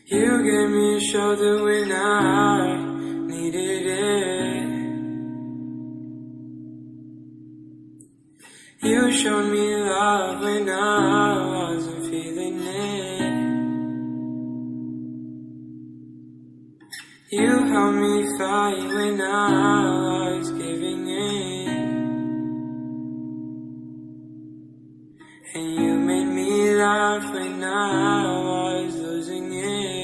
You gave me a shoulder when I needed it. You showed me love when I wasn't feeling it. You helped me fight when I was giving in. And you made me laugh when I was losing it.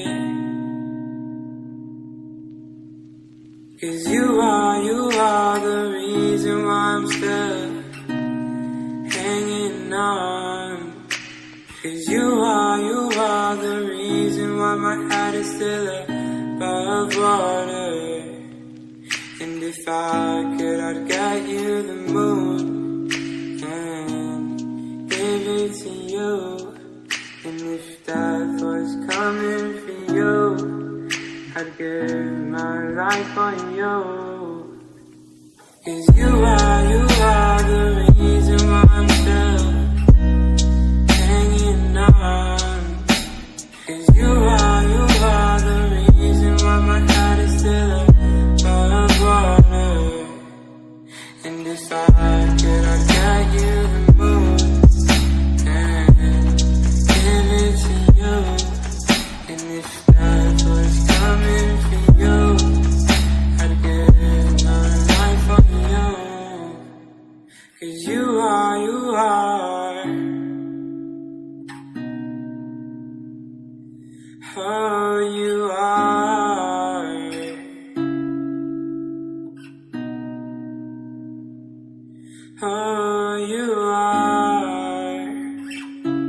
'Cause you are the reason why I'm still hanging on. 'Cause you are the reason why my head is still above water. And if I could, I'd get you the moon and give it to you. And if death was coming for you, I'd give my life on you. 'Cause you are the reason why I'm still hanging on. 'Cause you are the reason why my head is still above water. And if I could, I'd get you the moon and give it to you. And if death was coming for you, I'd give my life on you. 'Cause you are oh, you are. Oh, you are.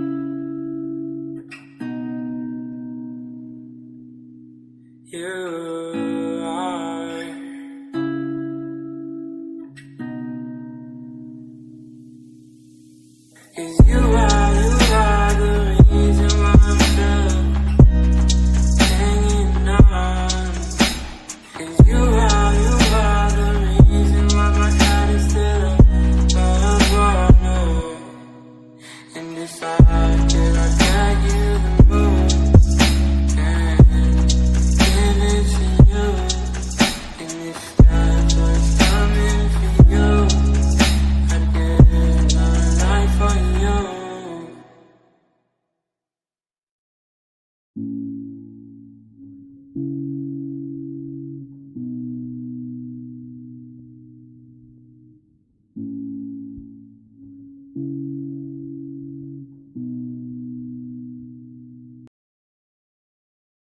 You